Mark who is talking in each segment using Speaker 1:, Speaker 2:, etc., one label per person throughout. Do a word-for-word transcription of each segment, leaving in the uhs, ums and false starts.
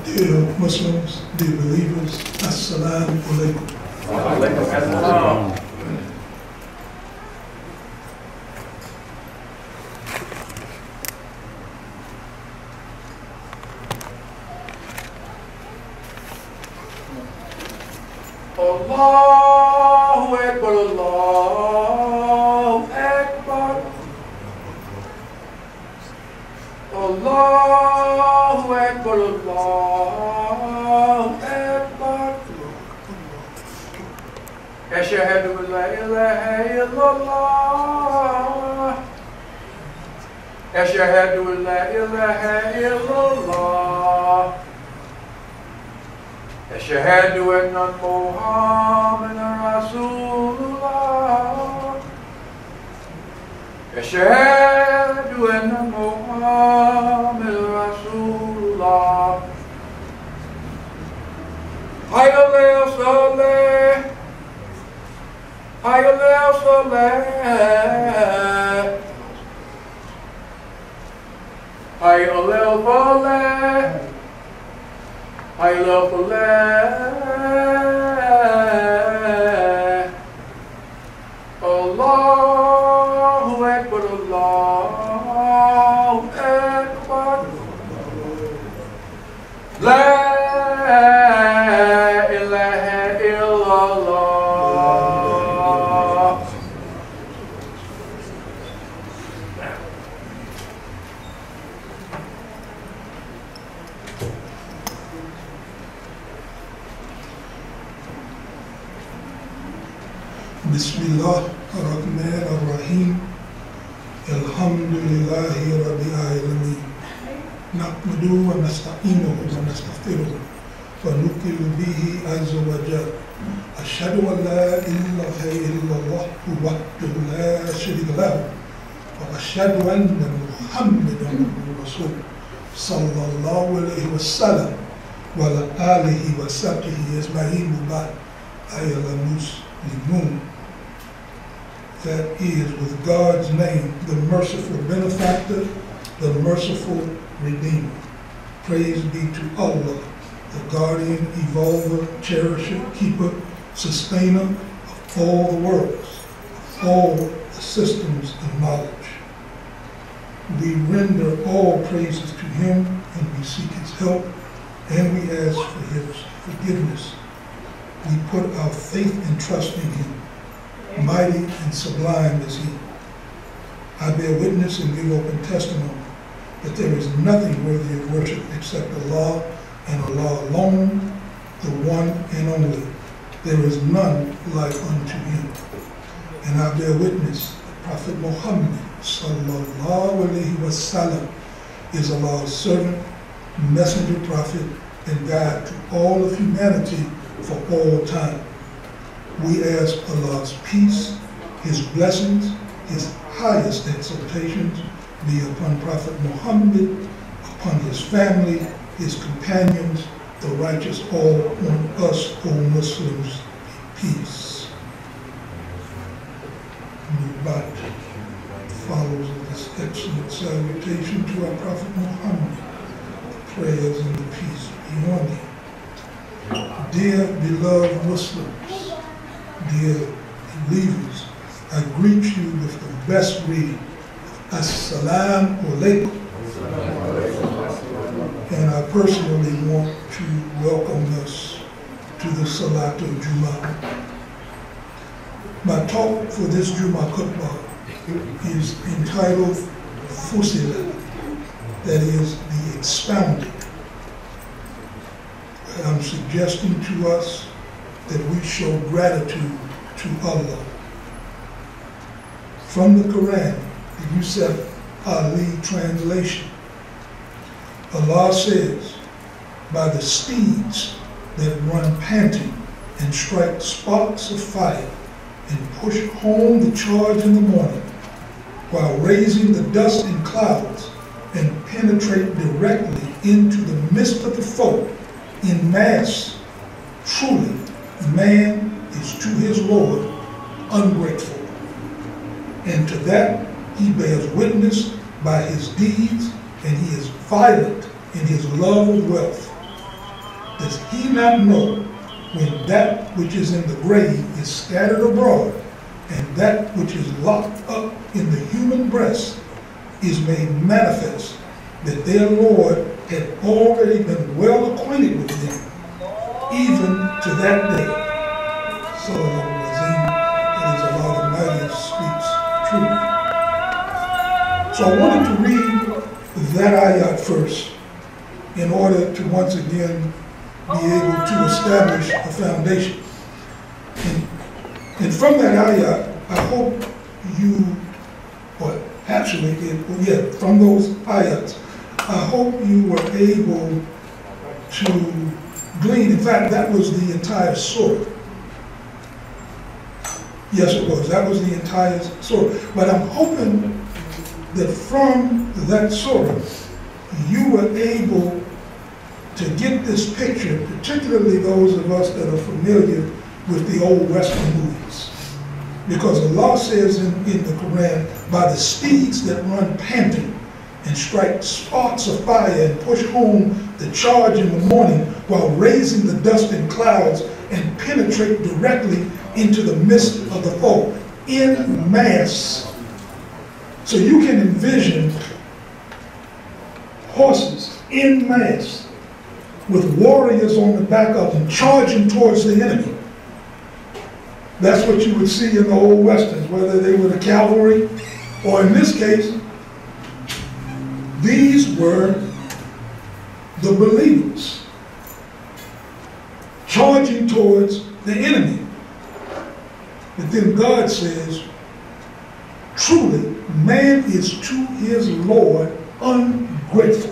Speaker 1: Dear Muslims, dear believers, Assalamu alaikum.
Speaker 2: Allahu Akbar, Allahu Akbar. Allahu Akbar, Allahu Akbar. Ashhadu an la ilaha illallah. Ashhadu an la ilaha illallah. أشهد أن محمدا رسول الله. أشهد أن محمدا رسول الله. حي على الصلاة. حي على الصلاة. حي على الفلاح. I love the land. Allahu Akbar, Allahu Akbar. La ilaha illallah.
Speaker 1: Bismillah ar-Rahman ar-Rahim. Alhamdulillahi Rabbil Alameen. Nahmaduhu wa nasta'inuhu wa nastaghfiruhu wa nu'minu bihi azza wa jalla. Ashhadu an la ilaha illallah wahdahu la sharika lahu wa ashhadu anna Muhammadan rasul sallallahu alayhi wa sallam wa ala alihi wa sahbihi ajma'in wa ba'd. Ayyuhal muslimun. That is, with God's name, the merciful benefactor, the merciful redeemer. Praise be to Allah, the guardian, evolver, cherisher, keeper, sustainer of all the worlds, of all the systems of knowledge. We render all praises to Him, and we seek His help, and we ask for His forgiveness. We put our faith and trust in Him. Mighty and sublime is He. I bear witness and give open testimony that there is nothing worthy of worship except Allah, and Allah alone, the one and only. There is none like unto Him. And I bear witness that Prophet Muhammad sallallahu alaihi wasallam is Allah's servant, messenger, prophet, and guide to all of humanity for all time. We ask Allah's peace, His blessings, His highest exaltations be upon Prophet Muhammad, upon his family, his companions, the righteous, all on us, O Muslims, peace. Nubat follows this excellent salutation to our Prophet Muhammad. The prayers and the peace be on him. Dear beloved Muslims, dear believers, I greet you with the best greeting, Assalamu alaikum. And I personally want to welcome us to the Salat al-Jum'ah. My talk for this Jum'ah khutbah is entitled Fussilat, that is, the Expounded. I'm suggesting to us that we show gratitude to Allah. From the Quran, the Yusuf Ali translation, Allah says, by the steeds that run panting and strike sparks of fire and push home the charge in the morning, while raising the dust in clouds and penetrate directly into the midst of the foe in mass, truly man is to his Lord ungrateful. And to that he bears witness by his deeds, and he is violent in his love of wealth. Does he not know when that which is in the grave is scattered abroad, and that which is locked up in the human breast is made manifest, that their Lord had already been well acquainted with them, even to that day? Sallallahu It is Allah Almighty who speaks truth. So I wanted to read that ayat first in order to once again be able to establish a foundation. And, and from that ayat, I hope you, or actually, it, well, yeah, from those ayats, I hope you were able to glean. In fact, that was the entire surah. Yes, it was. That was the entire surah. But I'm hoping that from that surah, you were able to get this picture, particularly those of us that are familiar with the old Western movies. Because Allah says in, in the Quran, by the steeds that run panting and strike sparks of fire and push home the charge in the morning while raising the dust in clouds and penetrate directly into the midst of the foe in mass. So you can envision horses in mass with warriors on the back of them charging towards the enemy. That's what you would see in the old Westerns, whether they were the cavalry or in this case, these were the believers charging towards the enemy. But then God says, truly, man is to his Lord ungrateful.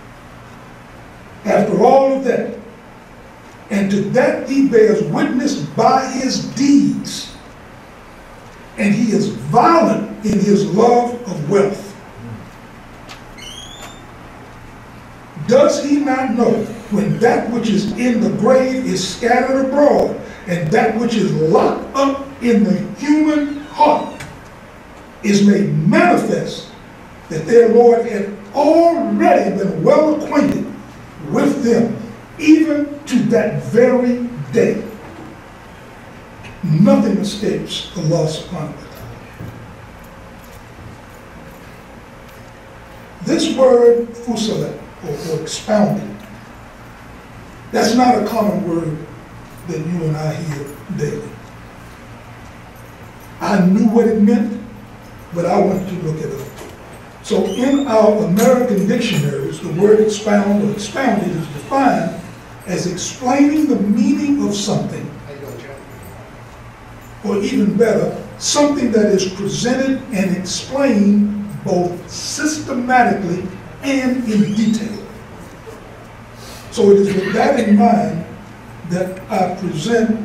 Speaker 1: After all of that, and to that he bears witness by his deeds, and he is violent in his love of wealth. Does he not know when that which is in the grave is scattered abroad, and that which is locked up in the human heart is made manifest, that their Lord had already been well acquainted with them, even to that very day? Nothing escapes Allah subhanahu wa ta'ala. This word Fussilat, or, or expounded, that's not a common word that you and I hear daily. I knew what it meant, but I went to look it up. So in our American dictionaries, the word expound or expounded is defined as explaining the meaning of something, or even better, something that is presented and explained both systematically and in detail. So it is with that in mind that I present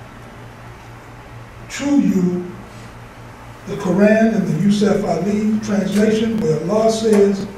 Speaker 1: to you the Quran and the Yusuf Ali translation, where Allah says,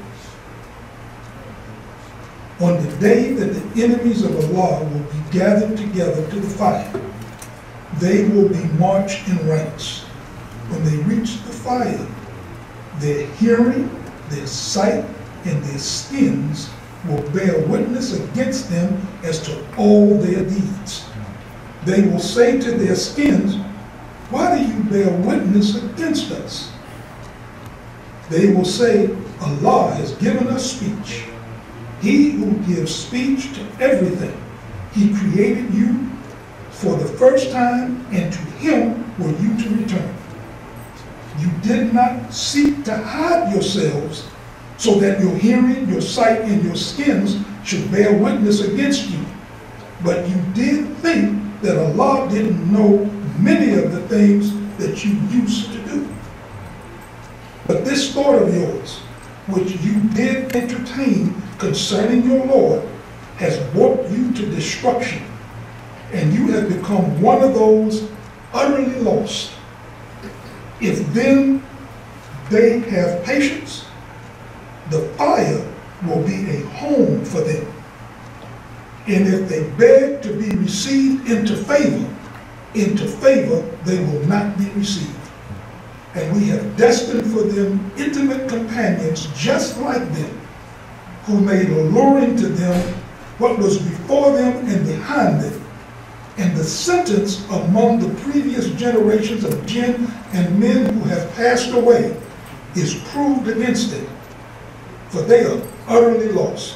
Speaker 1: on the day that the enemies of Allah will be gathered together to the fire, they will be marched in ranks. When they reach the fire, their hearing, their sight, and their skins will bear witness against them as to all their deeds. They will say to their skins, why do you bear witness against us? They will say, Allah has given us speech. He who gives speech to everything. He created you for the first time, and to him were you to return. You did not seek to hide yourselves so that your hearing, your sight, and your skins should bear witness against you. But you did think that Allah didn't know many of the things that you used to do. But this thought of yours, which you did entertain concerning your Lord, has brought you to destruction, and you have become one of those utterly lost. If then they have patience, the fire will be a home for them. And if they beg to be received into favor, into favor they will not be received. And we have destined for them intimate companions just like them, who made alluring to them what was before them and behind them, and the sentence among the previous generations of jinn and men who have passed away is proved against it, for they are utterly lost.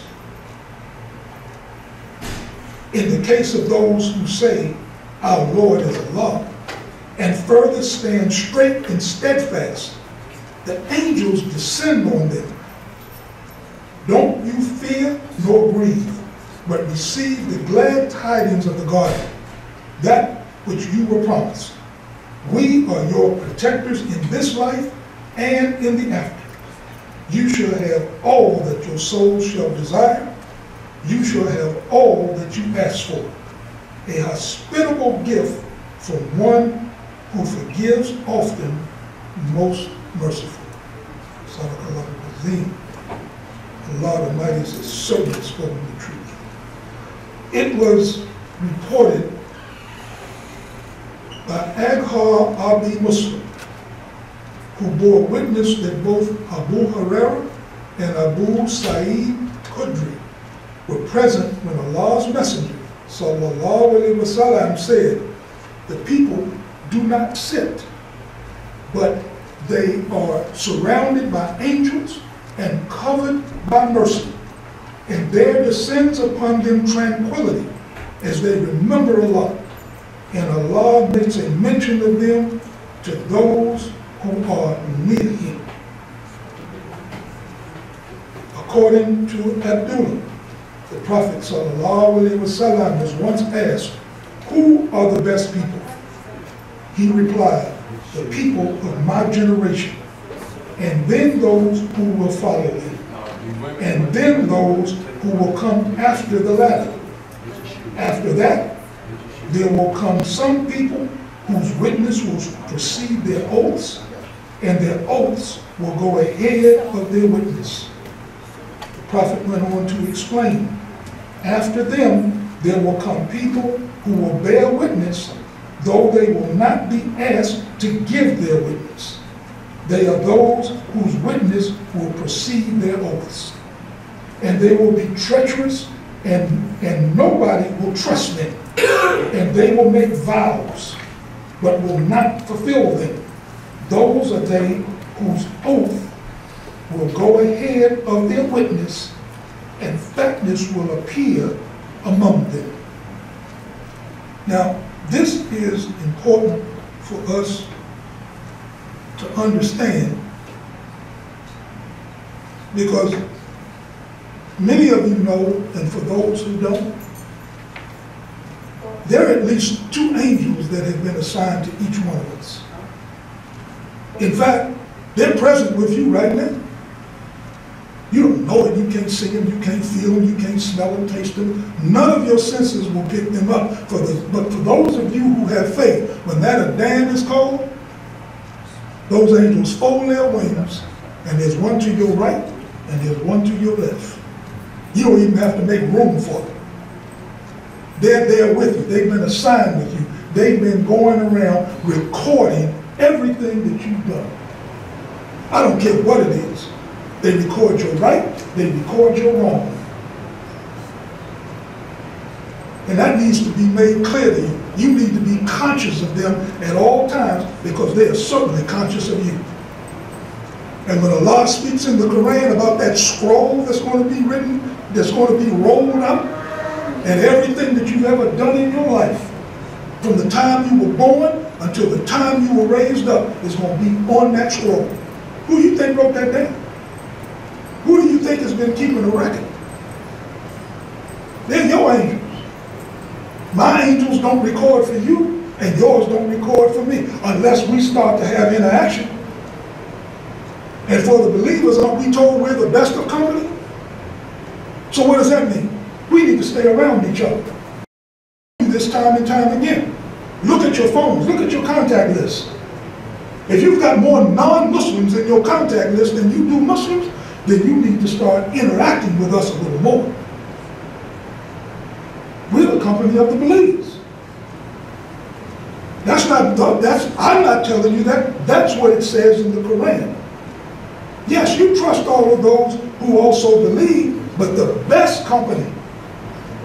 Speaker 1: In the case of those who say, our Lord is Allah, and further stand straight and steadfast, the angels descend on them. Don't you fear nor grieve, but receive the glad tidings of the garden, that which you were promised. We are your protectors in this life and in the after. You shall have all that your soul shall desire. You shall have all that you ask for. A hospitable gift from one who forgives often, most merciful. Sadaqallahu al-Azim. Allah Almighty has certainly spoken the truth. It was reported by Aghar Abi Muslim, who bore witness that both Abu Hurairah and Abu Sa'id Khudri were present when Allah's Messenger, sallallahu alaihi wasallam, said, the people do not sit, but they are surrounded by angels and covered by mercy, and there descends upon them tranquility as they remember Allah, and Allah makes a mention of them to those who are near Him. According to Abdullah, the Prophet ﷺ was once asked, who are the best people? He replied, the people of my generation, and then those who will follow them, and then those who will come after the latter. After that, there will come some people whose witness will precede their oaths, and their oaths will go ahead of their witness. The Prophet went on to explain, after them, there will come people who will bear witness, though they will not be asked to give their witness. They are those whose witness will precede their oaths. And they will be treacherous, and, and nobody will trust them. And they will make vows, but will not fulfill them. Those are they whose oath will go ahead of their witness, and fatness will appear among them. Now, this is important for us to understand, because many of you know, and for those who don't, there are at least two angels that have been assigned to each one of us. In fact, they're present with you right now. You don't know it, you can't see them, you can't feel them, you can't smell them, taste them. None of your senses will pick them up. For the, but for those of you who have faith, when that Deen is called, those angels fold their wings, and there's one to your right, and there's one to your left. You don't even have to make room for them. They're there with you. They've been assigned with you. They've been going around recording everything that you've done. I don't care what it is. They record your right, they record your wrong. And that needs to be made clear to you. You need to be conscious of them at all times, because they are certainly conscious of you. And when Allah speaks in the Quran about that scroll that's going to be written, that's going to be rolled up, and everything that you've ever done in your life, from the time you were born until the time you were raised up, is going to be on that scroll. Who do you think wrote that down? Who do you think has been keeping the record? They're your angels. My angels don't record for you, and yours don't record for me, unless we start to have interaction. And for the believers, aren't we told we're the best of company? So what does that mean? We need to stay around each other. This time and time again. Look at your phones, look at your contact list. If you've got more non-Muslims in your contact list than you do Muslims, then you need to start interacting with us a little more. We're the company of the believers. That's not, that's, I'm not telling you that, that's what it says in the Quran. Yes, you trust all of those who also believe, but the best company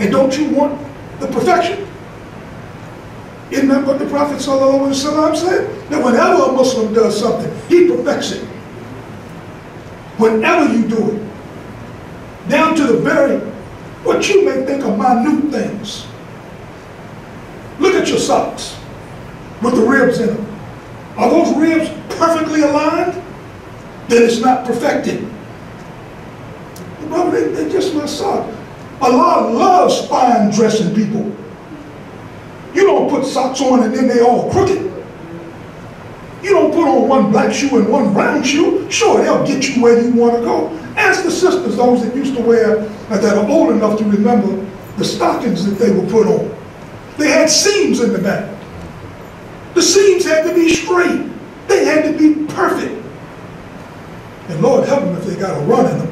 Speaker 1: And don't you want the perfection? Isn't that what the Prophet ﷺ said? That whenever a Muslim does something, he perfects it. Whenever you do it. Down to the very, what you may think are minute things. Look at your socks with the ribs in them. Are those ribs perfectly aligned? Then it's not perfected. Well, they, they're just my sock. Allah loves fine dressing people. You don't put socks on and then they all crooked. You don't put on one black shoe and one brown shoe. Sure, they'll get you where you want to go. Ask the sisters, those that used to wear, uh, that are old enough to remember the stockings that they would put on. They had seams in the back. The seams had to be straight. They had to be perfect. And Lord help them if they got a run in them.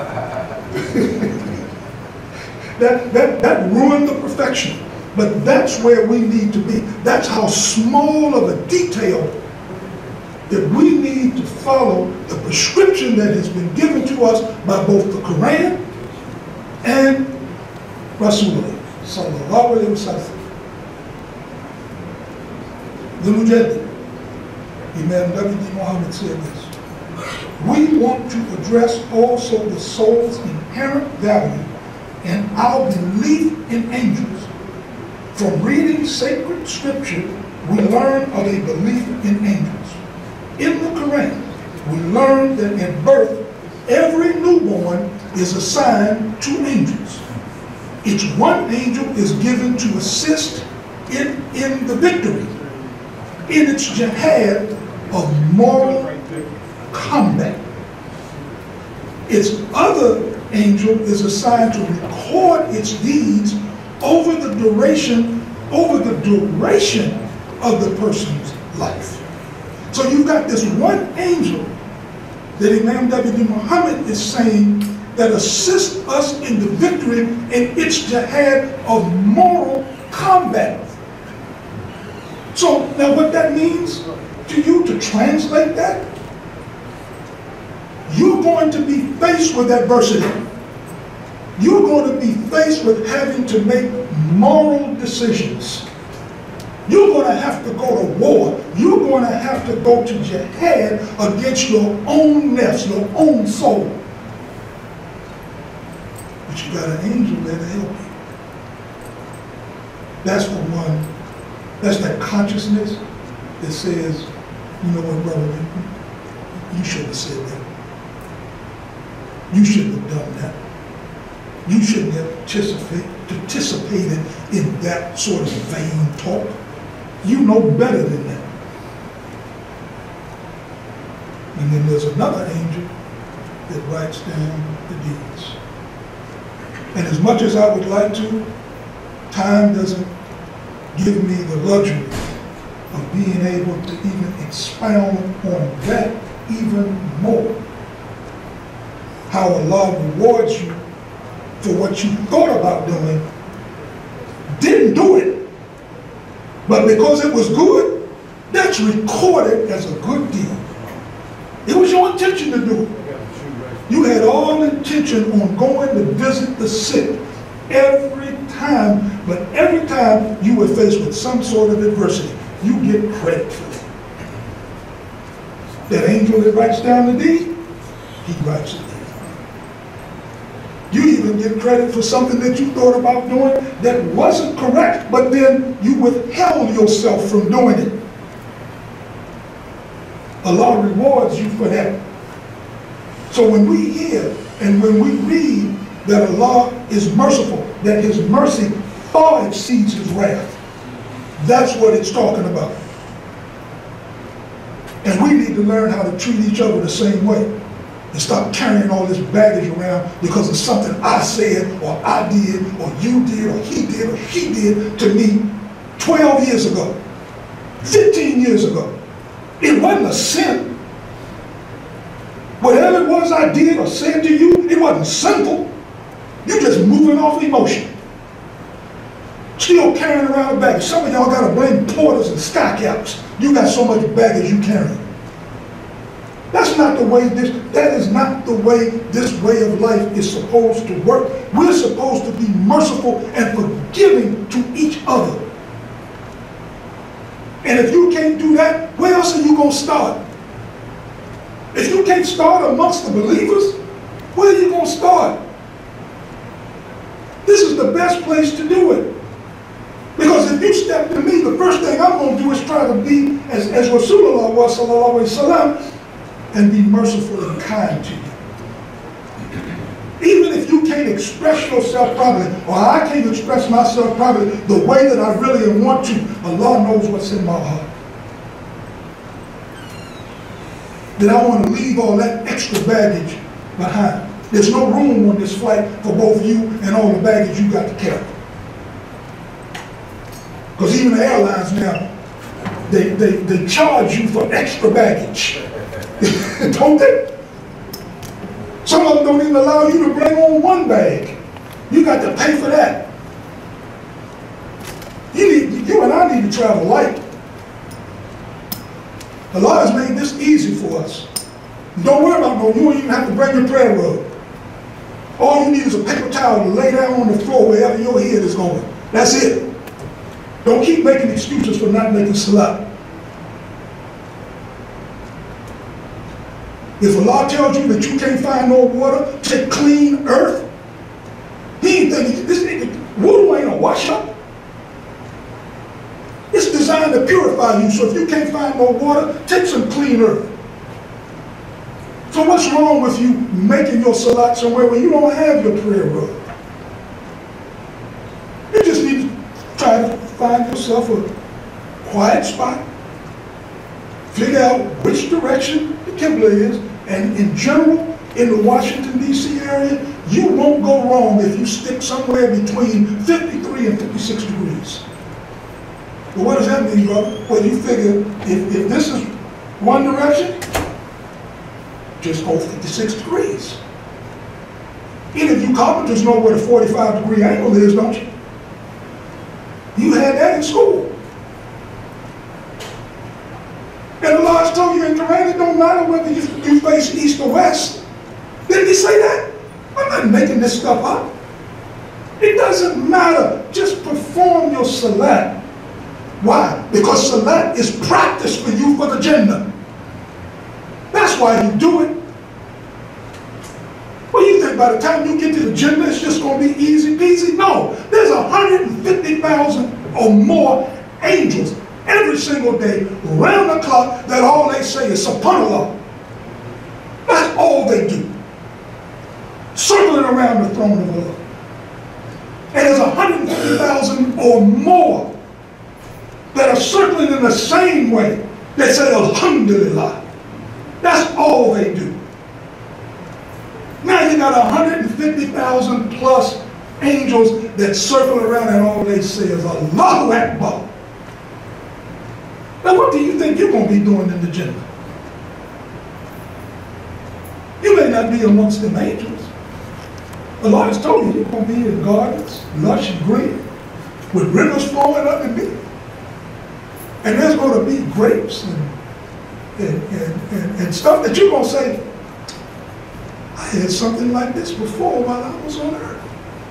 Speaker 1: that, that, that ruined the perfection. But that's where we need to be. That's how small of a detail that we need to follow the prescription that has been given to us by both the Quran and Rasulullah sallallahu alayhi wa sallam. The Mujaddid, Imam Uqdah Muhammad said this: we want to address also the soul's inherent value and our belief in angels. From reading sacred scripture, we learn of a belief in angels. In the Quran, we learn that in birth, every newborn is assigned to angels. Each one angel is given to assist in, in the victory, in its jihad of moral combat. Its other angel is assigned to record its deeds over the duration, over the duration of the person's life. So you've got this one angel that Imam Uqdah Muhammad is saying that assists us in the victory in its jihad of moral combat. So now what that means to you, to translate that, you're going to be faced with adversity. You're going to be faced with having to make moral decisions. You're going to have to go to war. You're going to have to go to jihad against your own nafs, your own soul. But you got an angel there to help you. That's the one, that's that consciousness that says, you know what, brother, you, you shouldn't have said that. You shouldn't have done that. You shouldn't have participate, participated in that sort of vain talk. You know better than that. And then there's another angel that writes down the deeds. And as much as I would like to, time doesn't give me the luxury of being able to even expound on that even more. How Allah rewards you for what you thought about doing, didn't do it, but because it was good, that's recorded as a good deed. It was your intention to do it. You had all intention on going to visit the sick every time, but every time you were faced with some sort of adversity, you get credit for that. That angel that writes down the deed, he writes it. You even get credit for something that you thought about doing that wasn't correct, but then you withheld yourself from doing it. Allah rewards you for that. So when we hear and when we read that Allah is merciful, that His mercy far exceeds His wrath, that's what it's talking about. And we need to learn how to treat each other the same way. And stop carrying all this baggage around because of something I said or I did or you did or he did or she did to me twelve years ago, fifteen years ago. It wasn't a sin. Whatever it was I did or said to you, it wasn't sinful. You're just moving off emotion. Still carrying around a baggage. Some of y'all got to blame porters and sky caps. You got so much baggage you carry. That's not the way this, that is not the way this way of life is supposed to work. We're supposed to be merciful and forgiving to each other. And if you can't do that, where else are you going to start? If you can't start amongst the believers, where are you going to start? This is the best place to do it. Because if you step to me, the first thing I'm going to do is try to be as, as Rasulullah was, sallallahu alaihi wasallam, and be merciful and kind to you. Even if you can't express yourself properly, or I can't express myself properly the way that I really want to, Allah knows what's in my heart. That I want to leave all that extra baggage behind. There's no room on this flight for both you and all the baggage you got to carry. Because even the airlines now, they, they, they charge you for extra baggage. Don't they? Some of them don't even allow you to bring on one bag. You got to pay for that. You, need, you and I need to travel light. Allah has made this easy for us. Don't worry about no, you don't even have to bring your prayer rug. All you need is a paper towel to lay down on the floor wherever your head is going. That's it. Don't keep making excuses for not making salat. If Allah tells you that you can't find no water, take clean earth. He ain't thinking, this nigga, wudu ain't a wash up. It's designed to purify you, so if you can't find no water, take some clean earth. So what's wrong with you making your salat somewhere where you don't have your prayer rug? You just need to try to find yourself a quiet spot, figure out which direction the Qibla is, and in general, in the Washington, D C area, you won't go wrong if you stick somewhere between fifty-three and fifty-six degrees. But what does that mean, brother? Well, you figure if, if this is one direction, just go fifty-six degrees. Any of you carpenters know where the forty-five degree angle is, don't you? You had that in school. And Allah has told you in Quran, it don't matter whether you, you face east or west. Didn't he say that? I'm not making this stuff up. It doesn't matter. Just perform your salat. Why? Because salat is practice for you for the Jannah. That's why you do it. Well, you think by the time you get to the Jannah, it's just going to be easy peasy? No. There's one hundred fifty thousand or more angels every single day, round the clock, that all they say is subhanallah. That's all they do. Circling around the throne of Allah. And there's one hundred fifty thousand or more that are circling in the same way. They say alhamdulillah. That's all they do. Now you got one hundred fifty thousand plus angels that circle around and all they say is Allahu Akbar. Now what do you think you're going to be doing in the Jannah? You may not be amongst them angels. Allah has told you you're going to be in gardens, lush and green, with rivers flowing underneath. And there's going to be grapes and, and, and, and, and stuff that you're going to say, I had something like this before while I was on earth.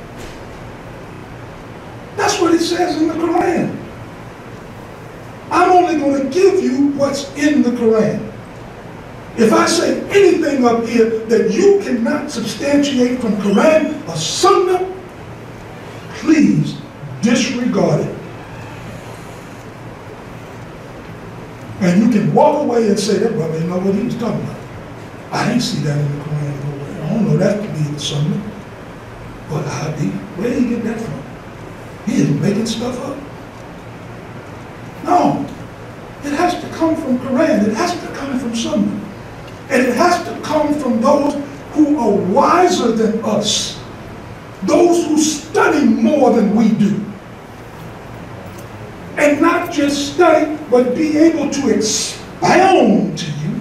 Speaker 1: That's what it says in the Quran. I'm only going to give you what's in the Quran. If I say anything up here that you cannot substantiate from Quran or Sunnah, please disregard it. And you can walk away and say, that brother didn't know what he was talking about. I didn't see that in the Quran nowhere. I don't know that to be in the Sunnah. But Hadith, where did he get that from? He isn't making stuff up. No. It has to come from Quran. It has to come from Sunnah. And it has to come from those who are wiser than us. Those who study more than we do. And not just study, but be able to expound to you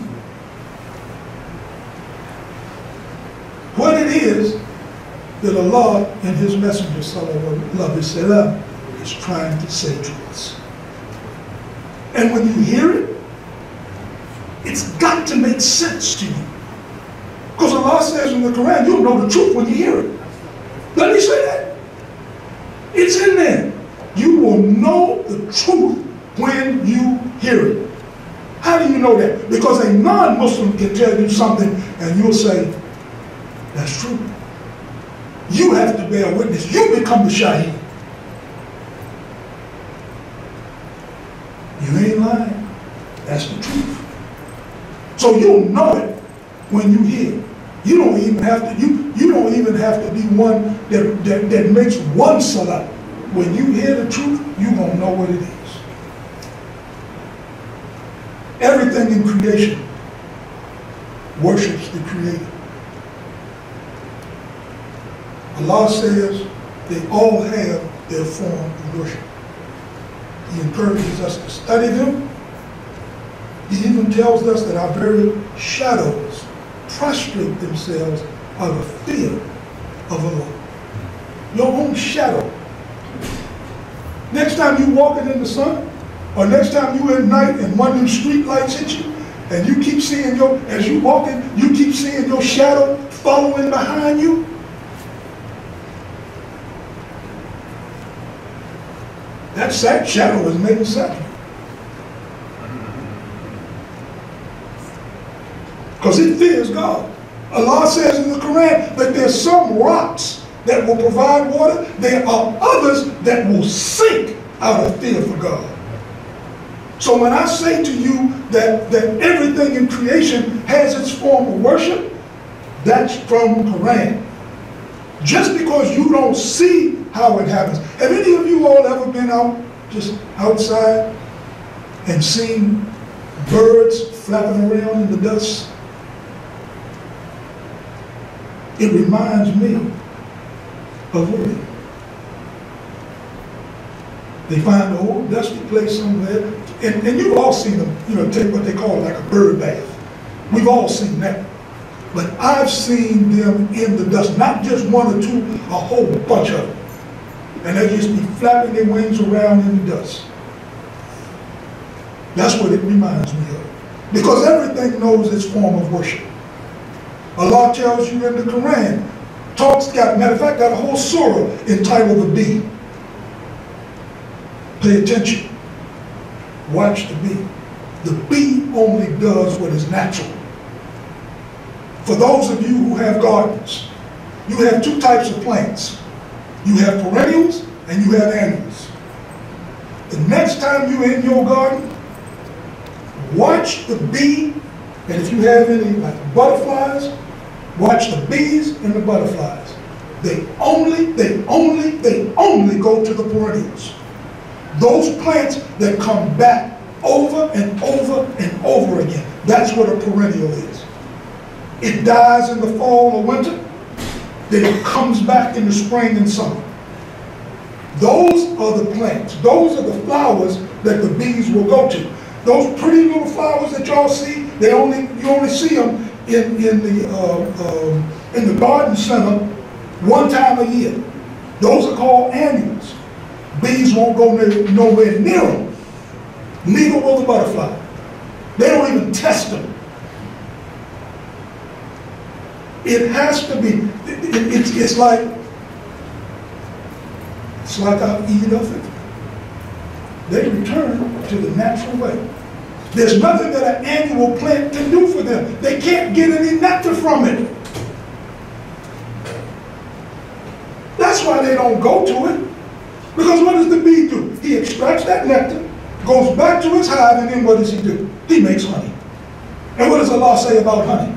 Speaker 1: what it is that Allah and His Messenger sallallahu alaihi wasallam is trying to say to us. And when you hear it, It's got to make sense to you. Because Allah says in the Quran, you'll know the truth when you hear it. Let me say that. It's in there. You will know the truth when you hear it. How do you know that? Because a non-Muslim can tell you something and you'll say, that's true. You have to bear witness. You become the shaheed. You ain't lying. That's the truth. So you'll know it when you hear. You don't even have to, you, you don't even have to be one that, that, that makes one salat. When you hear the truth, you're going to know what it is. Everything in creation worships the Creator. Allah says they all have their form of worship. He encourages us to study them. He even tells us that our very shadows prostrate themselves out of fear of Allah. Your own shadow. Next time you walking in the sun, or next time you at night and one of them street lights hit you, and you keep seeing your, as you walking, you keep seeing your shadow following behind you. That shadow is making sense. Because it fears God. Allah says in the Quran that there's some rocks that will provide water. There are others that will sink out of fear for God. So when I say to you that, that everything in creation has its form of worship, that's from the Quran. Just because you don't see how it happens. Have any of you all ever been out, just outside, and seen birds flapping around in the dust? It reminds me of Woody. They find an old dusty place somewhere, and, and you've all seen them, you know, take what they call like a bird bath. We've all seen that. But I've seen them in the dust, not just one or two, a whole bunch of them. And they just be flapping their wings around in the dust. That's what it reminds me of. Because everything knows its form of worship. Allah tells you in the Quran, talks, got, matter of fact, got a whole surah entitled the bee. Pay attention. Watch the bee. The bee only does what is natural. For those of you who have gardens, you have two types of plants. You have perennials and you have annuals. The next time you're in your garden, watch the bee, and if you have any like butterflies, watch the bees and the butterflies. They only, they only, they only go to the perennials. Those plants that come back over and over and over again. That's what a perennial is. It dies in the fall or winter, then it comes back in the spring and summer. Those are the plants. Those are the flowers that the bees will go to. Those pretty little flowers that y'all see, they only you only see them in in the uh, uh, in the garden center one time a year. Those are called annuals. Bees won't go near, nowhere near them. Neither will the butterfly. They don't even test them. It has to be. It, it, it's it's like it's like our eat of it. They return to the natural way. There's nothing that an annual plant can do for them. They can't get any nectar from it. That's why they don't go to it. Because what does the bee do? He extracts that nectar, goes back to his hive, and then what does he do? He makes honey. And what does Allah say about honey?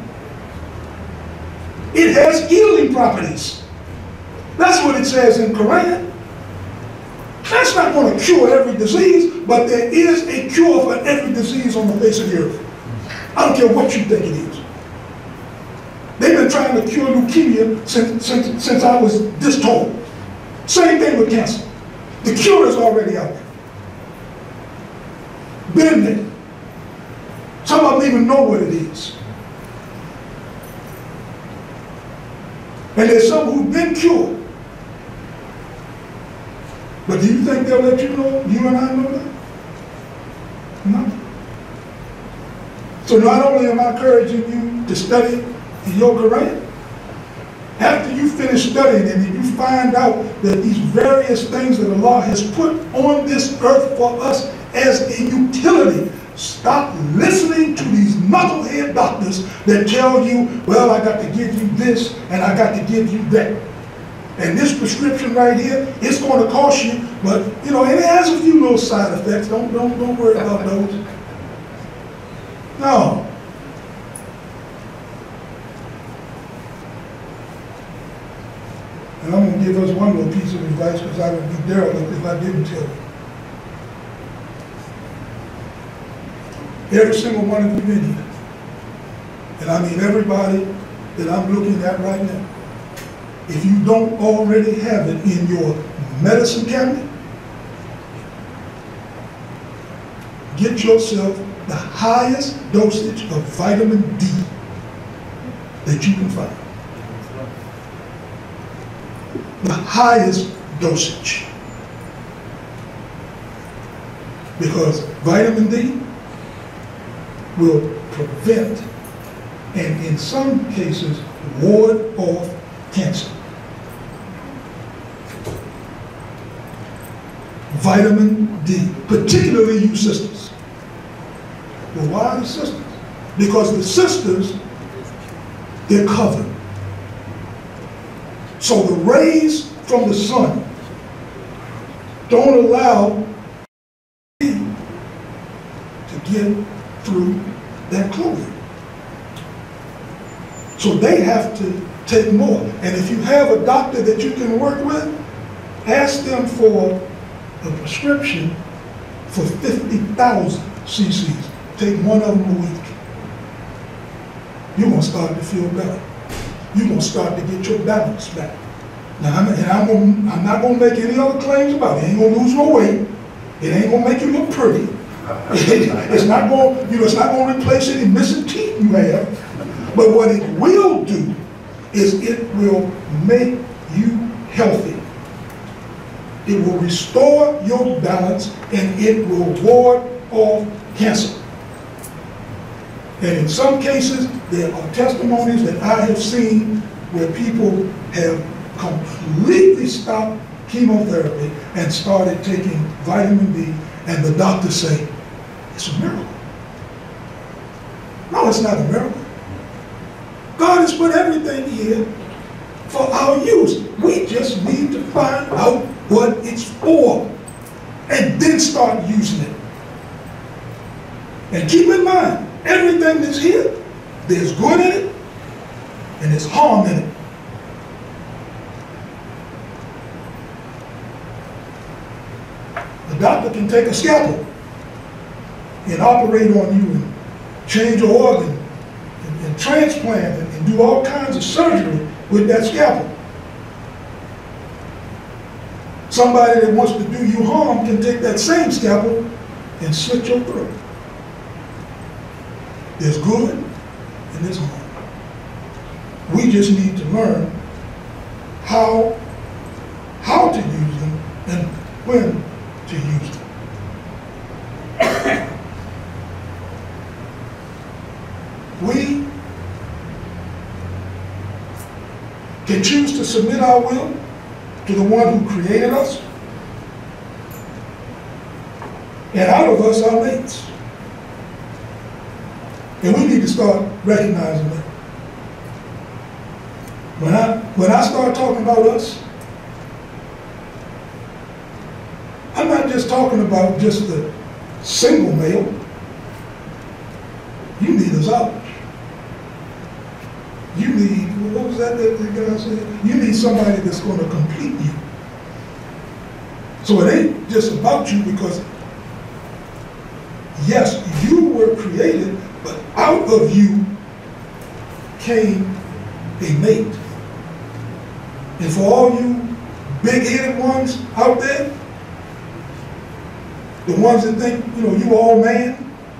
Speaker 1: It has healing properties. That's what it says in Quran. That's not going to cure every disease, but there is a cure for every disease on the face of the earth. I don't care what you think it is. They've been trying to cure leukemia since, since, since I was this tall. Same thing with cancer. The cure is already out there. Been there. Some of them even know what it is. And there's some who've been cured. But do you think they'll let you know, you and I know that? No. So not only am I encouraging you to study in your Quran, after you finish studying and you find out that these various things that Allah has put on this earth for us as a utility, stop listening to these knucklehead doctors that tell you, well, I got to give you this and I got to give you that. And this prescription right here, it's going to cost you, but you know, it has a few little side effects. Don't don't don't worry about those. No. And I'm going to give us one little piece of advice because I would be derelict if I didn't tell you. Every single one of you in here, and I mean everybody that I'm looking at right now, if you don't already have it in your medicine cabinet, get yourself the highest dosage of vitamin D that you can find. The highest dosage. Because vitamin D will prevent and in some cases ward off cancer. Vitamin D, particularly you sisters. Well, why the sisters? Because the sisters, they're covered. So the rays from the sun don't allow D to get through that clothing. So they have to take more. And if you have a doctor that you can work with, ask them for a prescription for fifty thousand C C's. Take one of them a week. You're going to start to feel better. You're going to start to get your balance back. Now, I'm, and I'm, gonna, I'm not going to make any other claims about it. It ain't going to lose no weight. It ain't going to make you look pretty. It's not going, you know, it's not going to replace any missing teeth you have. But what it will do is it will make you healthy. It will restore your balance and it will ward off cancer. And in some cases, there are testimonies that I have seen where people have completely stopped chemotherapy and started taking vitamin D, and the doctors say, it's a miracle. No, it's not a miracle. God has put everything here for our use. We just need to find out what it's for and then start using it. And keep in mind, everything that's here, there's good in it and there's harm in it. The doctor can take a scalpel and operate on you and change your organ and, and transplant and, and do all kinds of surgery with that scalpel. Somebody that wants to do you harm can take that same scalpel and slit your throat. There's good and there's harm. We just need to learn how, how to use them and when to use them. We can choose to submit our will to the one who created us, and out of us our mates. And we need to start recognizing that. When I, when I start talking about us, I'm not just talking about just the single male. You need us out. You need, what was that that the guy said? You need somebody that's going to complete you. So it ain't just about you, because yes, you were created, but out of you came a mate. And for all you big-headed ones out there, the ones that think, you know, you all man,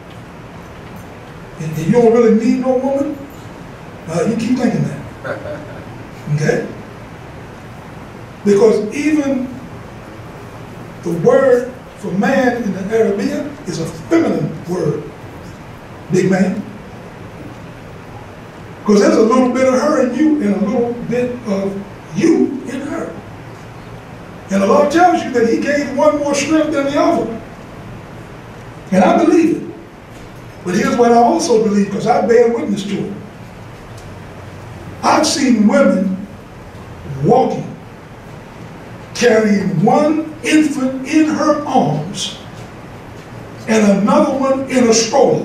Speaker 1: and, and you don't really need no woman, uh, you keep thinking that. Okay? Because even the word for man in the Arabic is a feminine word. Big man. Because there's a little bit of her in you and a little bit of you in her. And the Lord tells you that he gave one more strength than the other. And I believe it. But here's what I also believe, because I bear witness to it. I've seen women walking, carrying one infant in her arms and another one in a stroller.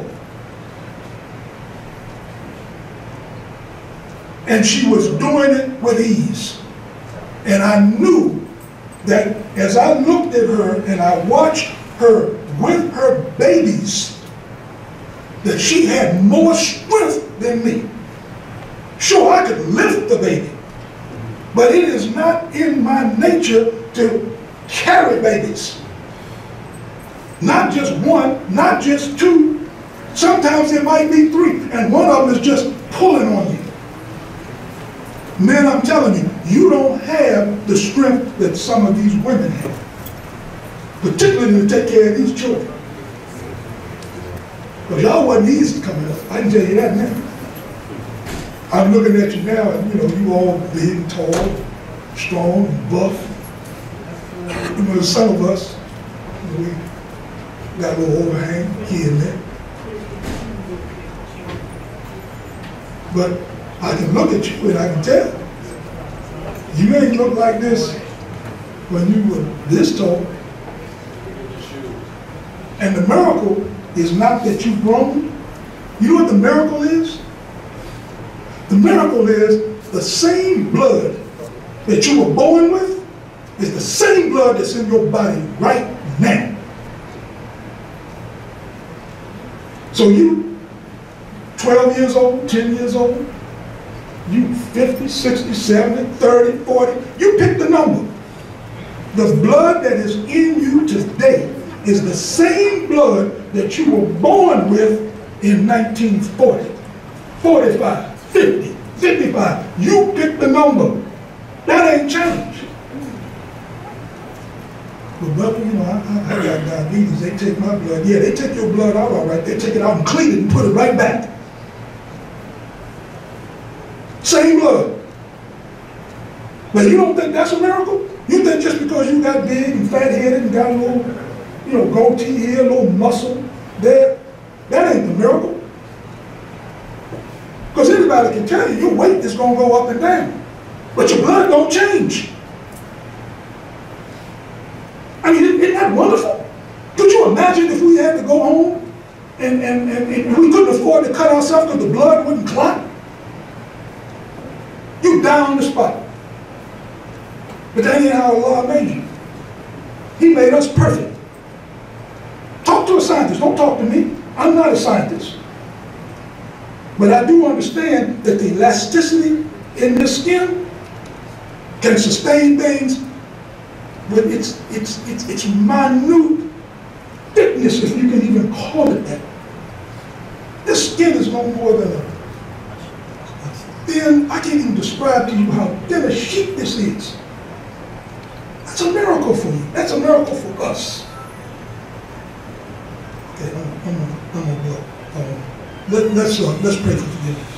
Speaker 1: And she was doing it with ease. And I knew that as I looked at her and I watched her with her babies, that she had more strength than me. Sure, I could lift the baby, but it is not in my nature to carry babies. Not just one, not just two. Sometimes it might be three, and one of them is just pulling on you. Men, I'm telling you, you don't have the strength that some of these women have, particularly to take care of these children. Because y'all wasn't easy coming up. I can tell you that now. I'm looking at you now, and you know, you all big and tall, strong and buff. You know, some of us, you know, we got a little overhang here and there. But I can look at you and I can tell. You ain't look like this when you were this tall. And the miracle is not that you've grown. You know what the miracle is? The miracle is the same blood that you were born with is the same blood that's in your body right now. So you twelve years old, ten years old, you fifty, sixty, seventy, thirty, forty, you pick the number. The blood that is in you today is the same blood that you were born with in nineteen forty, forty-five, fifty, fifty-five. You pick the number. That ain't changed. But brother, you know, I, I, I got diabetes. They take my blood. Yeah, they take your blood out all right. They take it out and clean it and put it right back. Same blood. But you don't think that's a miracle? You think just because you got big and fat-headed and got a little, you know, goatee here, a little muscle there, that ain't the miracle. Because anybody can tell you your weight is going to go up and down. But your blood don't change. I mean, isn't that wonderful? Could you imagine if we had to go home and, and, and, and we couldn't afford to cut ourselves because the blood wouldn't clot? You die on the spot. But that ain't how Allah made you. He made us perfect. Talk to a scientist. Don't talk to me. I'm not a scientist. But I do understand that the elasticity in the skin can sustain things with its, its, its, its minute thickness, if you can even call it that. This skin is no more than a thin, I can't even describe to you how thin a sheet this is. That's a miracle for you. That's a miracle for us. Okay, I'm, I'm, I'm gonna go. Um, let, let's, uh, let's pray for forgiveness.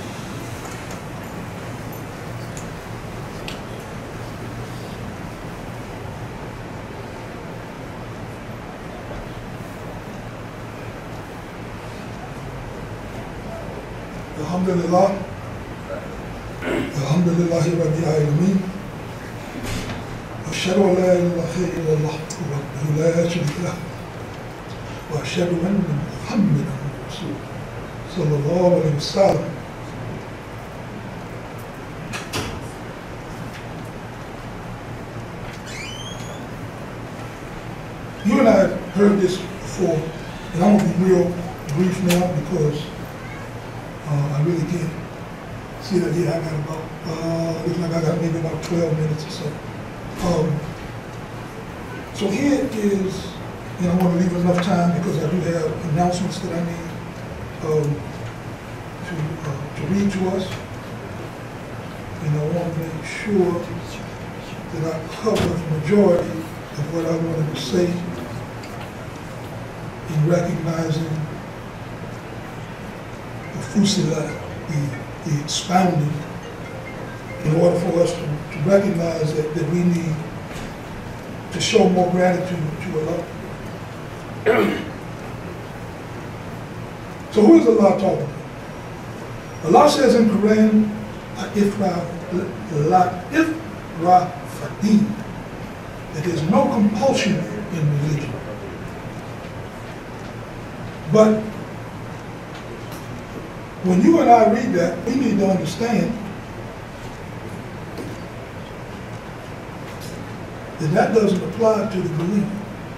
Speaker 1: Alhamdulillah. Alhamdulillah Rabbil Alameen. Ashhadu an la ilaha illallah wahdahu la sharika lahu wa ashhadu anna Muhammadan rasulullah sallallahu alayhi wa sallam. You and I have heard this before, and I'm going to be real brief now because uh, I really can't see that. Yeah, I got about, uh, looks like I got maybe about twelve minutes or so. Um, so here is, and I want to leave enough time because I do have announcements that I need um, to, uh, to read to us. And I want to make sure that I cover the majority of what I wanted to say in recognizing the Fussilat, the the Expounded, in order for us to, to recognize that, that we need to show more gratitude to Allah. So who is Allah talking to? Allah says in Quran, "Ifra la ifra fadin," that there's no compulsion in religion. But when you and I read that, we need to understand that that doesn't apply to the believer.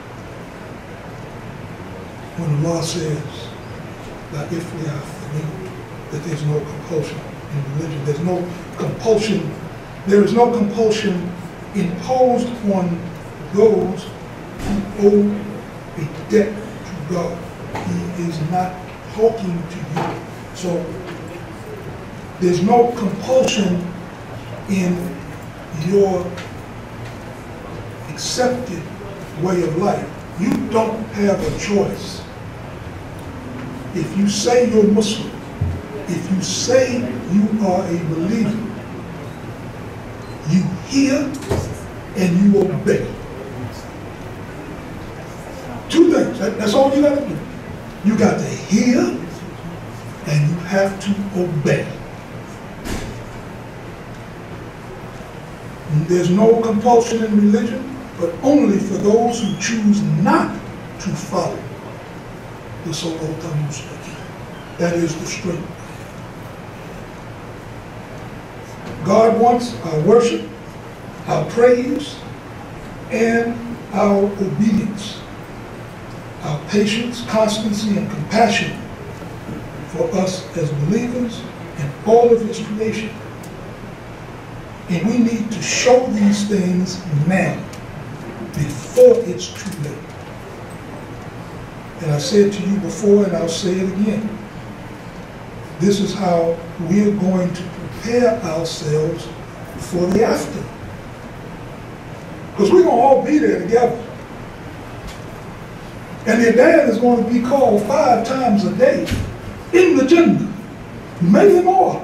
Speaker 1: When Allah says that if we are familiar, that there's no compulsion in religion, there's no compulsion, there is no compulsion imposed on those who owe a debt to God. He is not talking to you. So there's no compulsion in your accepted way of life. You don't have a choice. If you say you're Muslim, if you say you are a believer, you hear and you obey. Two things, that, that's all you got to do. You got to hear and you have to obey. There's no compulsion in religion, but only for those who choose not to follow the so-called Talmud. That is the straight way. God wants our worship, our praise, and our obedience, our patience, constancy, and compassion for us as believers and all of His creation. And we need to show these things now, before it's too late. And I said to you before, and I'll say it again, this is how we're going to prepare ourselves for the after. Because we're going to all be there together. And the Adhan is going to be called five times a day in the Jannah, maybe more.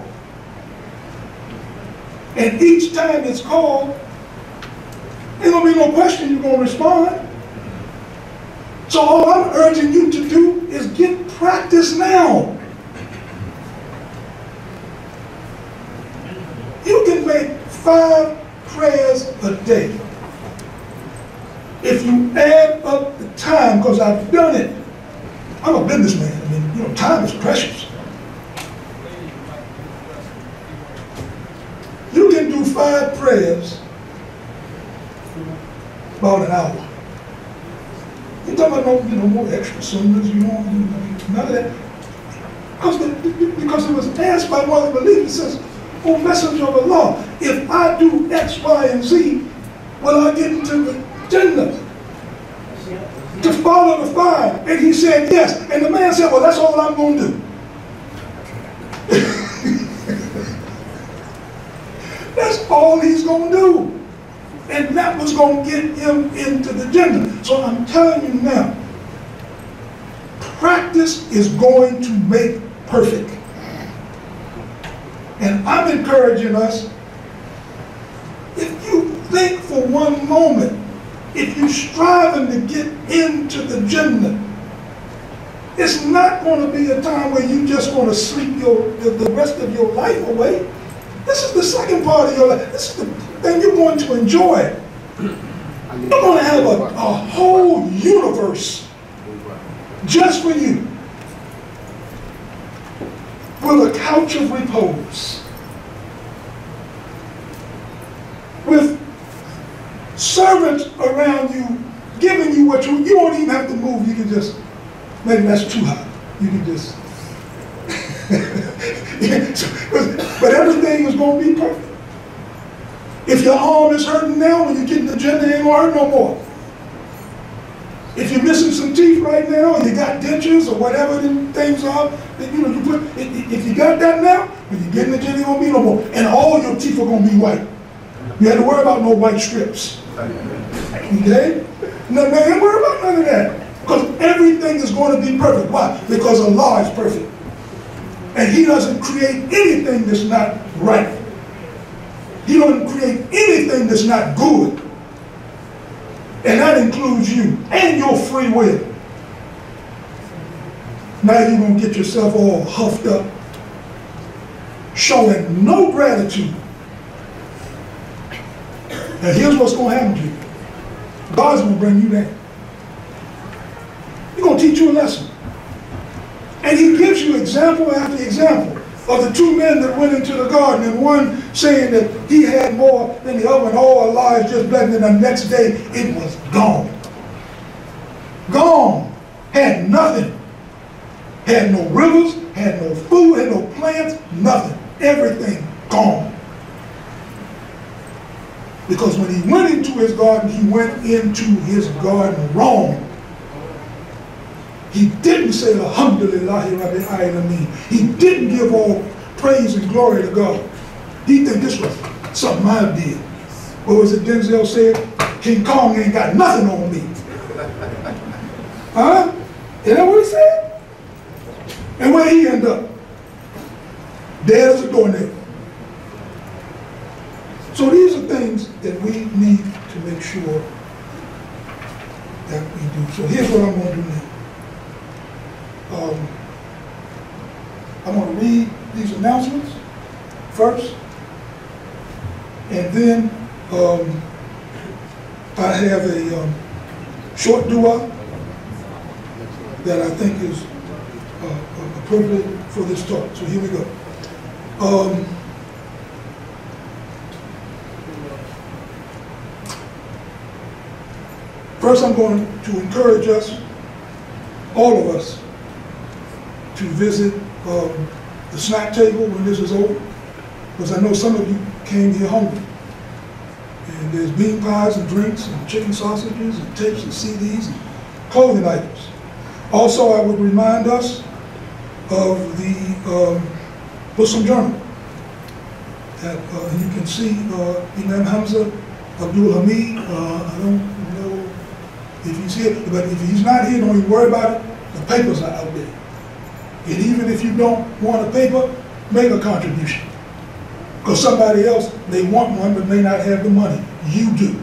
Speaker 1: And each time it's called, ain't going to be no question you're going to respond. So all I'm urging you to do is get practice now. You can make five prayers a day. If you add up the time, because I've done it, I'm a businessman. I mean, you know, time is precious. You can do five prayers about an hour. You're talking about no, you know, more extra sunnahs, you know, none of that. Because, the, because it was asked by one of the believers, it says, "Oh, Messenger of Allah, if I do X, Y, and Z, will I get into the Jannah to follow the five?" And he said, yes. And the man said, well, that's all I'm going to do. That's all he's going to do. And that was going to get him into the Jannah. So I'm telling you now, practice is going to make perfect. And I'm encouraging us, if you think for one moment, if you're striving to get into the Jannah, it's not going to be a time where you're just going to sleep your, the, the rest of your life away. This is the second part of your life. This is the thing you're going to enjoy. You're going to have a, a whole universe just for you, with a couch of repose, with servants around you giving you what you, you won't even have to move. You can just, maybe that's too hot. You can just, but everything is going to be perfect. If your arm is hurting now, when you get in the Jannah, it ain't going to hurt no more. If you're missing some teeth right now, or you got dentures or whatever them things are, that, you know, you put, if you got that now, when you get in the Jannah, it won't be no more. And all your teeth are going to be white. You had to worry about no white strips. Okay? No, man, don't worry about none of that. Because everything is going to be perfect. Why? Because Allah is perfect. And he doesn't create anything that's not right. He doesn't create anything that's not good. And that includes you and your free will. Now you're going to get yourself all huffed up, showing no gratitude. And here's what's going to happen to you. God's going to bring you down. He's going to teach you a lesson. And he gives you example after example of the two men that went into the garden, and one saying that he had more than the other, and all our lives just blessed, and the next day it was gone. Gone. Had nothing. Had no rivers, had no food, had no plants, nothing. Everything gone. Because when he went into his garden, he went into his garden wrong. He didn't say, Alhamdulillahi Rabbil Alameen. He didn't give all praise and glory to God. He think this was something I did. What was it Denzel said? King Kong ain't got nothing on me. Huh? Is that what he said? And where he end up? Dead as a doornail. So these are things that we need to make sure that we do. So here's what I'm going to do now. Um, I'm going to read these announcements first, and then um, I have a um, short dua that I think is uh, appropriate for this talk. So here we go. Um, first, I'm going to encourage us, all of us, to visit um, the snack table when this is over, because I know some of you came here hungry. And there's bean pies and drinks and chicken sausages and tapes and C Ds and clothing items. Also, I would remind us of the um, Muslim Journal. That, uh, and you can see uh, Imam Hamza Abdul Hamid. Uh, I don't know if he's here, but if he's not here, don't even worry about it. The papers are out there. And even if you don't want a paper, make a contribution. Because somebody else may want one but may not have the money. You do.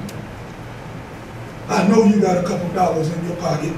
Speaker 1: I know you got a couple dollars in your pocket.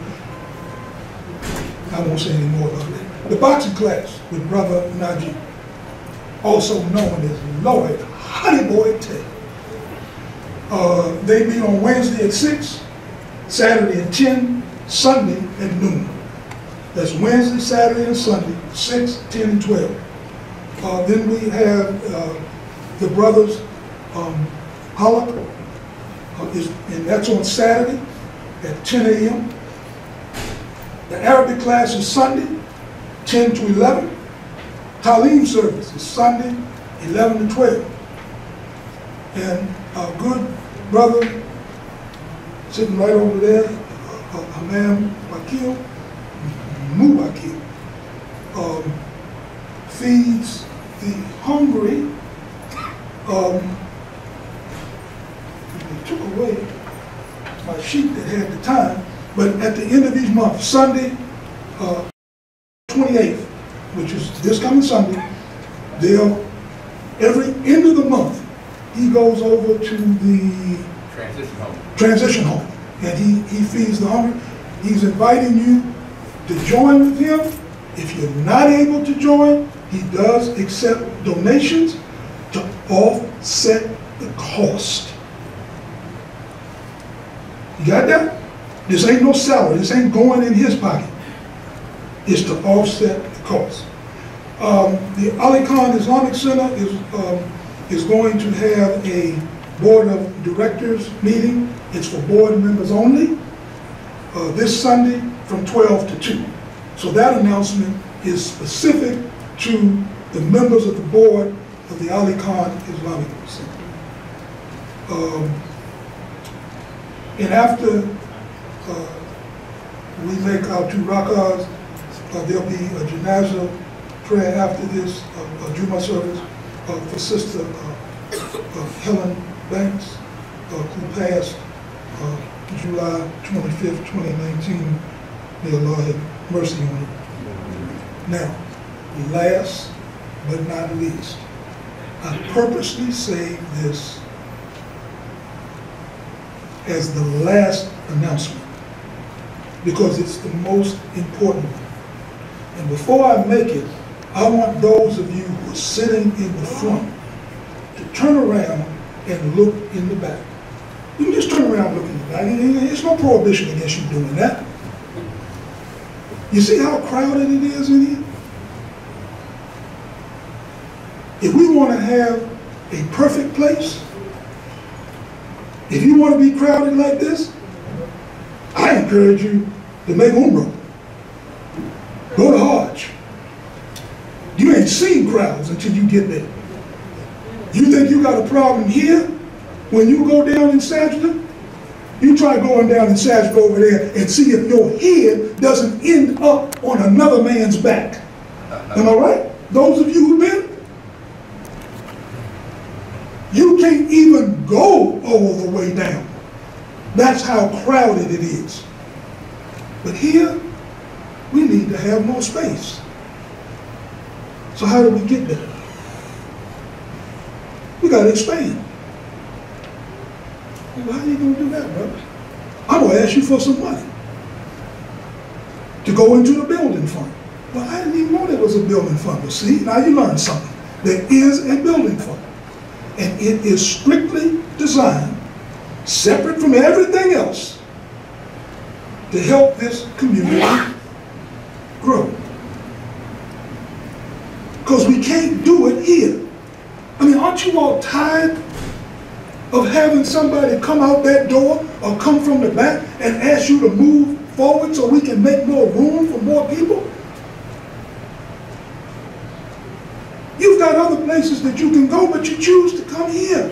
Speaker 1: I won't say any more about that. The boxing class with Brother Najee, also known as Lord Honey Boy Ted. Uh, they meet on Wednesday at six, Saturday at ten, Sunday at noon. That's Wednesday, Saturday, and Sunday, six, ten, and twelve. Uh, then we have uh, the brothers um, Halak, uh, is, and that's on Saturday at ten A M The Arabic class is Sunday, ten to eleven. Taalib service is Sunday, eleven to twelve. And our good brother sitting right over there, uh, Imam Wakil, Muwakil, um, feeds the hungry. Um, they took away my sheet that had the time, but at the end of each month, Sunday, uh, twenty-eighth, which is this coming Sunday, they'll, every end of the month, he goes over to the
Speaker 2: transition home.
Speaker 1: Transition home, and he, he feeds the hungry. He's inviting you to join with him. If you're not able to join, he does accept donations to offset the cost. You got that? This ain't no salary. This ain't going in his pocket. It's to offset the cost. Um, the Ali Khan Islamic Center is, um, is going to have a board of directors meeting. It's for board members only. Uh, this Sunday from twelve to two. So that announcement is specific to the members of the board of the Ali Khan Islamic Center. Um, and after uh, we make our two rakahs, uh, there'll be a janazah prayer after this, uh, a Jummah service uh, for Sister uh, uh, Helen Banks, uh, who passed uh, July twenty-fifth, twenty nineteen. May Allah have mercy on her. Now, last but not least, I purposely saved this as the last announcement because it's the most important one. And before I make it, I want those of you who are sitting in the front to turn around and look in the back. You can just turn around and look in the back. There's no prohibition against you doing that. You see how crowded it is in here? If we want to have a perfect place, if you want to be crowded like this, I encourage you to make Umrah. Go to Hajj. You ain't seen crowds until you get there. You think you got a problem here when you go down in Sajda? You try going down in Sajda over there and see if your head doesn't end up on another man's back. Am I right? Those of you who've been? You can't even go all the way down. That's how crowded it is. But here, we need to have more space. So how do we get there? We got to expand. Well, how are you going to do that, brother? I'm going to ask you for some money to go into the building fund. Well, I didn't even know there was a building fund. But see, now you learned something. There is a building fund. And it is strictly designed, separate from everything else, to help this community grow. Because we can't do it here. I mean, aren't you all tired of having somebody come out that door or come from the back and ask you to move forward so we can make more room for more people? You've got other places that you can go, but you choose to come here.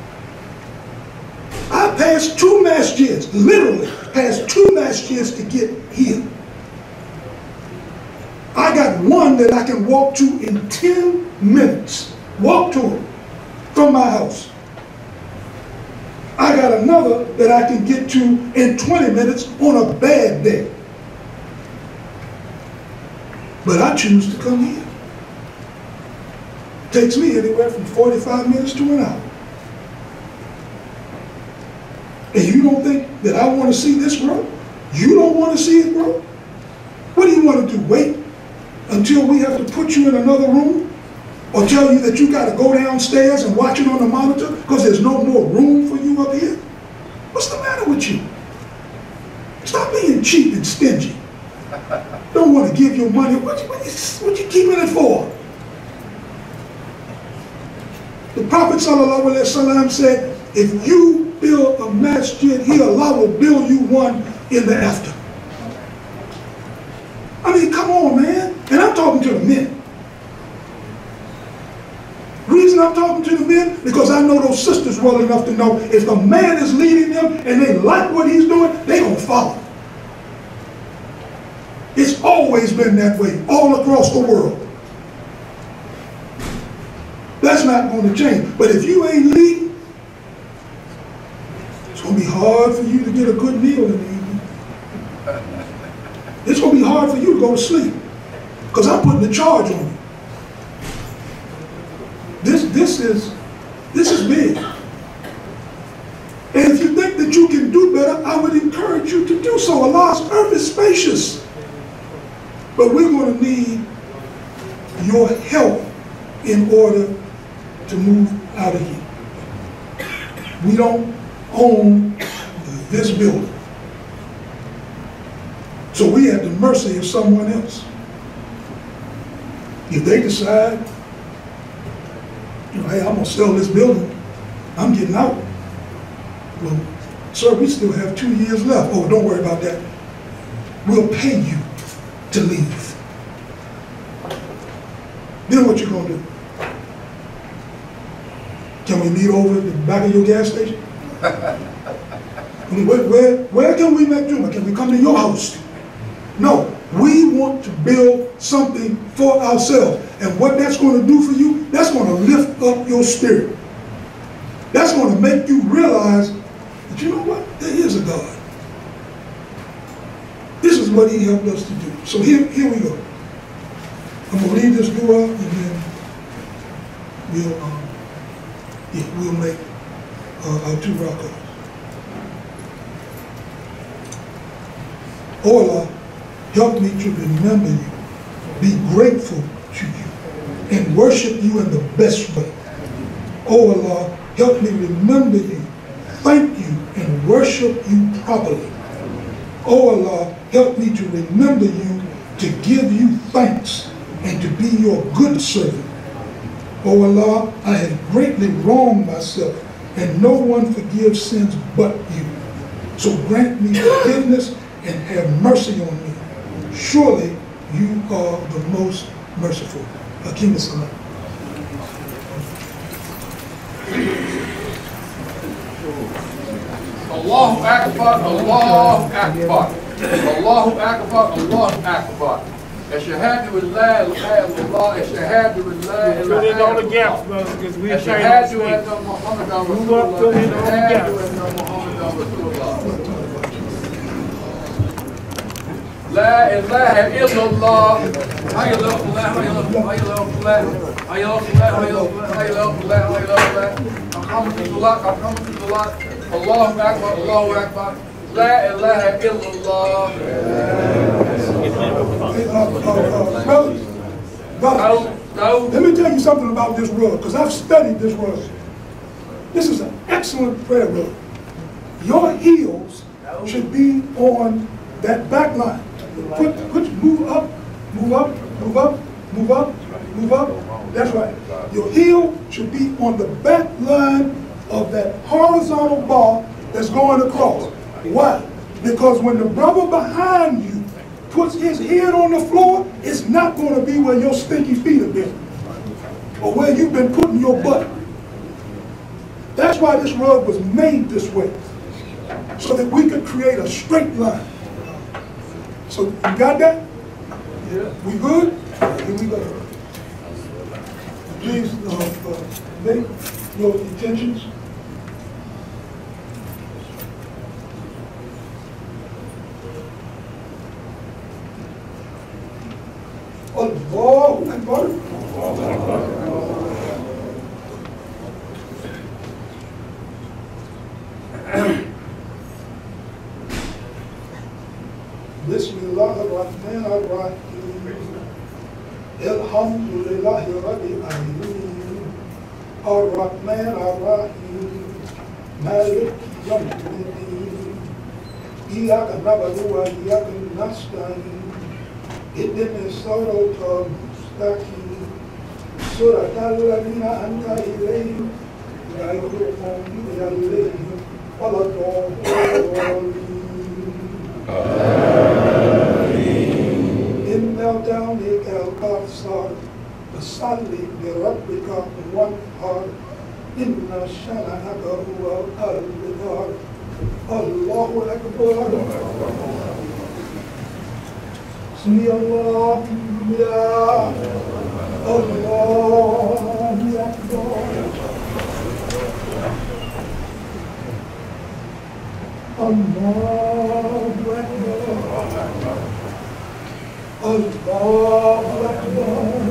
Speaker 1: I passed two masjids, literally passed two masjids to get here. I got one that I can walk to in ten minutes. Walk to it from my house. I got another that I can get to in twenty minutes on a bad day. But I choose to come here. It takes me anywhere from forty-five minutes to an hour. And you don't think that I want to see this grow? You don't want to see it grow? What do you want to do? Wait until we have to put you in another room? Or tell you that you got to go downstairs and watch it on the monitor because there's no more room for you up here? What's the matter with you? Stop being cheap and stingy. Don't want to give your money. What you, what you, what you keeping it for? The Prophet ﷺ said, if you build a masjid here, Allah will build you one in the after. I mean, come on, man. And I'm talking to the men. Reason I'm talking to the men, because I know those sisters well enough to know if the man is leading them and they like what he's doing, they're going to follow. It's always been that way, all across the world. That's not going to change. But if you ain't leading, it's going to be hard for you to get a good meal in the evening. It's going to be hard for you to go to sleep, because I'm putting the charge on you. This, this is, this is big. And if you think that you can do better, I would encourage you to do so. Allah's earth is spacious. But we're going to need your help in order to move out of here. We don't own this building. So we at the mercy of someone else. If they decide, you know, hey, I'm going to sell this building, I'm getting out. Well, sir, we still have two years left. Oh, don't worry about that. We'll pay you to leave. Then what you going to do? Can we meet over at the back of your gas station? I mean, where, where, where can we make Juma? Can we come to your house? No, we want to build something for ourselves. And what that's going to do for you, that's going to lift up your spirit. That's going to make you realize that, you know what, there is a God. This is what he helped us to do. So here, here we go. I'm gonna leave this dua and then we'll um, yeah, we'll make uh, our two rakahs. Oh Allah, help me to remember you, be grateful to you, and worship you in the best way. Oh Allah, help me remember you, thank you, and worship you properly. Oh Allah, help me to remember you, to give you thanks, and to be your good servant. Oh Allah, I have greatly wronged myself, and no one forgives sins but you. So grant me forgiveness and have mercy on me. Surely you are the most merciful. Hakim as-salam.
Speaker 2: Allahu Akbar, Allahu Akbar. Allahu Akbar, Allahu Akbar. Ashhadu an la ilaha illallah, ashhadu an la ilaha illallah.
Speaker 3: Fill in all the gaps, brother, because we trying
Speaker 2: Ashhadu
Speaker 3: to
Speaker 2: anna Muhammadan
Speaker 3: Move up, fill in all the
Speaker 2: Rasulullah.
Speaker 3: gaps.
Speaker 2: Ashhadu anna Muhammadan Rasulullah. La ilaha illallah. Hay Allah, hay Allah, hay Allah, hay Allah, hay Allah, hay Allah, hay Allah. Alhamdulillah, alhamdulillah. Allahu Akbar, Allahu Akbar. La ilaha illallah.
Speaker 1: Hey, uh, uh, uh, brothers, brothers,
Speaker 2: No,
Speaker 1: let me tell you something about this rug, because I've studied this rug. This is an excellent prayer rug. Your heels should be on that back line. Put, put, move up, move up, move up, move up, move up. That's right. Your heel should be on the back line of that horizontal bar that's going across. Why? Because when the brother behind you puts his head on the floor, it's not going to be where your stinky feet have been or where you've been putting your butt. That's why this rug was made this way, so that we could create a straight line. So you got that? Yeah. We good? Here we go. Please uh, uh, make your intentions. Allahu Akbar. Bismillahirrahmanirrahim. Alhamdulillahi Rabbil Alamin. Ar-Rahman Ar-Rahim. Malik Yawmiddin. Iyyaka na'budu wa iyyaka nasta'in. اهدنا الصراط المستقيم صراط الذين أنعمت عليهم غير المغضوب عليهم ولا الضالين. إن أعطيناك الكوثر فصل لربك وانحر إن شانئك هو الأبتر. الله أكبر. بسم الله يا الله أكبر. الله أكبر. الله أكبر.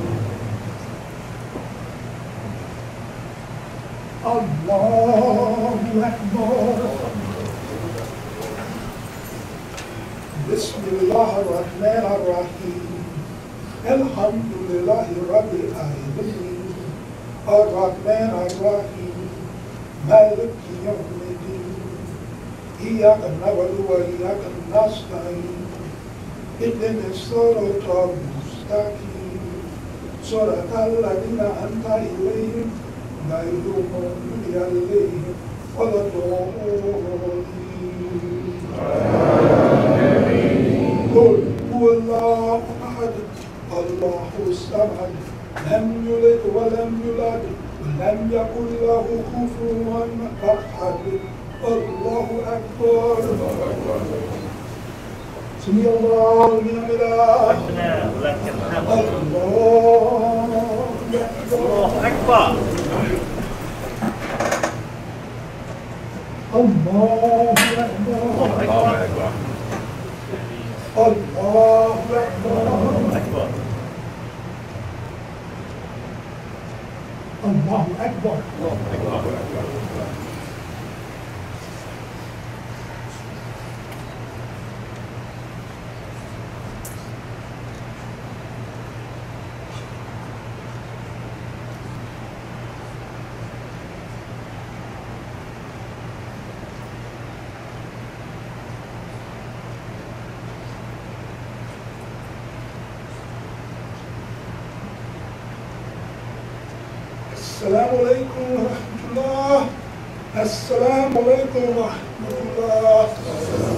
Speaker 1: الله أكبر. بسم الله الرحمن الرحيم. الحمد لله رب العالمين. الرحمن الرحيم. مالك يوم الدين. إياك نعبد وإياك نستعين. اهدنا الصراط المستقيم صراط الذين أنعمت عليهم غير المغضوب عليهم ولا الضالين. قل هو الله أحد الله الصمد لم يلد ولم يولد ولم يكن له كفوا أحد. الله أكبر. سمي الله لمن حمده. الله أكبر. الله أكبر. الله أكبر. الله أكبر. Allahu Akbar. Assalamu alaikum wa rahmatullah. Assalamu alaikum wa rahmatullah.